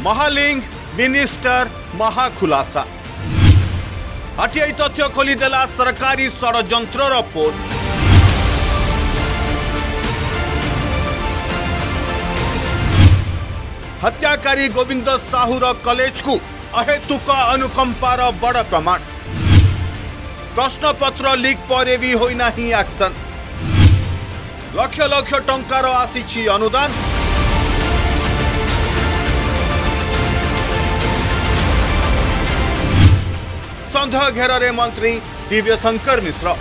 Mahaling minister महाखुलासा RTI तथ्य खोलीदेला सरकारी षड्यंत्र पोल। हत्याकारी गोविंद साहूर कॉलेज को अहेतुक अनुकंपार बड़ प्रमाण। प्रश्नपत्र लीक पर भी होइना ही एक्शन। लक्ष लक्ष टंकार आसीछि अनुदान। संदेह घेर मंत्री दिव्यशंकर मिश्र।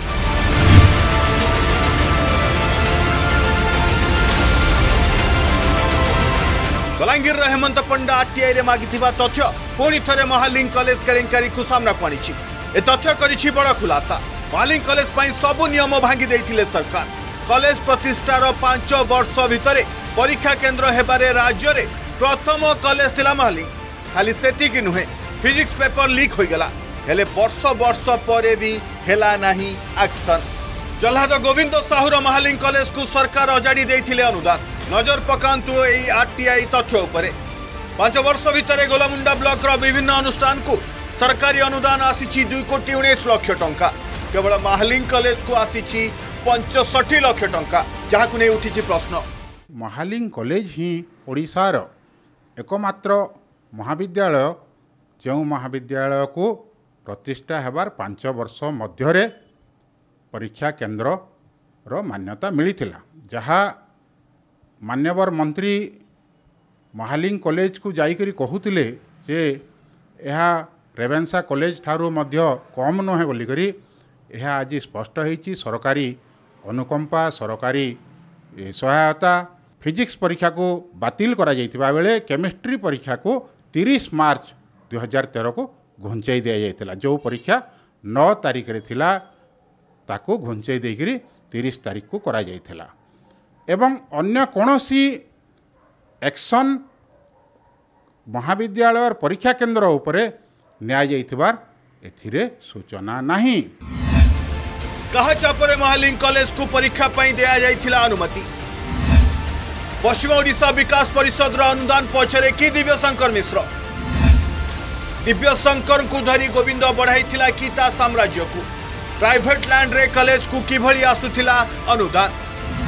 बलांगीर हेमंत पंडा आरटीआई रे मागिथिबा तथ्य पुणी थे महालिंग कॉलेज केलेंकारी को सामना को आनिछि। ए तथ्य करिछि बड़ खुलासा। महालिंग कॉलेज पई सबु नियम भांगी देइथिले सरकार। कॉलेज प्रतिष्ठार 5 वर्ष भितरे परीक्षा केंद्र हेबारे राज्य रे प्रथम कॉलेज थिला महालिंग। खाली सेति कि नुहे फिजिक्स पेपर लीक होई गेला हेले वर्ष वर्ष परे भी हेला नाही एक्शन। जल्लाद गोविंद साहूर महालिंग कॉलेज को सरकार अजाड़ी देइथिले अनुदान। नजर पकांतु एई आरटीआई तथ्य उपरे। 5 वर्ष भितरे गोलामुंडा ब्लॉक रो विभिन्न अनुष्ठान को सरकारी अनुदान आसीछि 2,19,00,000 टंका। केवल महालिंग कॉलेज को आसीछि 65 लाख टंका। जहाँ को नहीं उठी प्रश्न। महालिंग कॉलेज ही ओडिशार एकमात्र महाविद्यालय जो महाविद्यालय को प्रतिष्ठा हेबार 5 वर्ष मध्य परीक्षा केंद्र रो मान्यता मिलिथिला। जहाँ मान्यवर मंत्री महालिंग कॉलेज को जाइकरी कहूतिले जे यह रेवेन्सा कॉलेज ठारू मध्य कम नुहे बोलिकरी यह आज स्पष्ट होईची। सरकारी अनुकंपा सरकारी सहायता फिजिक्स परीक्षा को बातिल करा जाइतिबा बेले केमिस्ट्री परीक्षा को 30 मार्च 2013 को घुंचाई दिया जाइतिला। जो परीक्षा 9 तारिख रे थिला ताको घुंचाई देकरी 30 तारिख को करा जाइतिला। एवं अन्य कौनसी एक्शन महाविद्यालय और परीक्षा केंद्र उपरे न्याय जाइथिबार एथिरे सूचना नहीं। कहा चापरे महालिंग कॉलेज को परीक्षा पई दिया जाइथिला अनुमति। पश्चिम ओडिशा विकास परिषद रो अनुदान पछरे की दिव्यशंकर मिश्र। दिव्यशंकर को धरी गोविंद बढ़ाइथिला की ता साम्राज्य को। प्राइवेट लैंड रे कॉलेज को किभली आसुथिला अनुदान।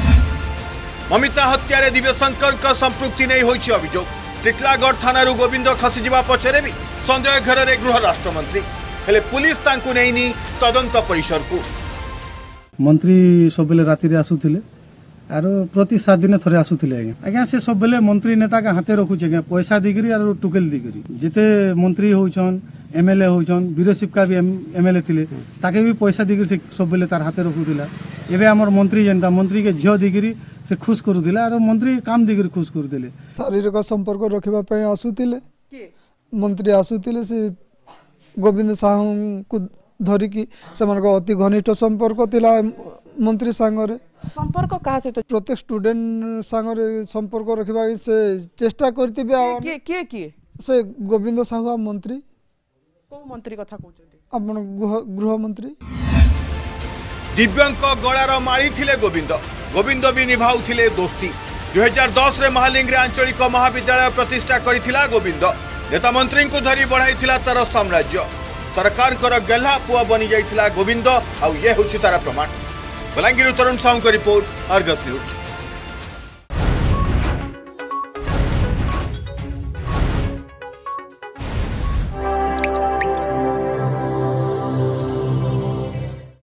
ममिता हत्या रे दिव्यशंकर का संपृक्ति नहीं होइछि अभियोग। टिटलागढ़ थाना गोविंद खसीजा पछरे भी संदेह घर रे गृह राष्ट्रमंत्री हेले पुलिस तांकु नैनी तदंत परिसर को। मंत्री सब बेले राति रे आसुथिले आरो प्रति 7 दिन थरे आसुथिले आज्ञा से सब बेले मंत्री नेता के हाथे रखुचे आज्ञा पैसा दिगरी आरो टुकेल दिगरी। जेते मंत्री होउछन एमएलए होउछन वीरशिप का भी एमएलए थिले ताके भी पैसा दिगरी से सब बेले तार हाथे रखुथिला। एबे हमर मंत्री जनता मंत्री के झियो दिगरी से खुश करूथिला आरो मंत्री काम दिगरी खुश करूथिले। शारीरिक संपर्क रखिबा पय आसुथिले मंत्री आसुथिले से गोविंद साहू को धरिकी सेमान को अति घनिष्ठ संपर्क थिला मंत्री सांगरे। संपर्क कहा से तो प्रत्येक स्टूडेंट सांगरे संपर्क रखिबा से चेष्टा करतिबे। के से गोविंद साहू मंत्री को मंत्री कथा कहउछथि अपन गृह मंत्री। दिव्यांग गଳାର माली थिले गोविंद। गोविंद भी निभाउथिले दोस्ती। 2010 रे महालिंग रे आंचलिक महाविद्यालय प्रतिष्ठा करिथिला गोविंद। नेता मंत्री को धरी बढ़ाइथिला तार साम्राज्य। सरकार कर गेल्हा पुआ बनी जाइथिला गोविंद। आ ये होछि तार प्रमाण। बलांगीर तरुण साहू का रिपोर्ट, अर्गस न्यूज।